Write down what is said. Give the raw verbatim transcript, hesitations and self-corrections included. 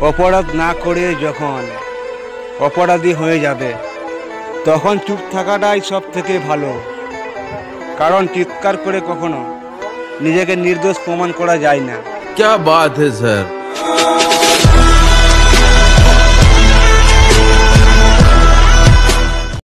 অপরাধ না করে যখন অপরাধী হয়ে যাবে তখন চুপ থাকাটাই সব থেকে ভালো। কারণ চিৎকার করে কখনো নিজেকে নির্দোষ প্রমাণ করা যায় না। क्या बात है सर।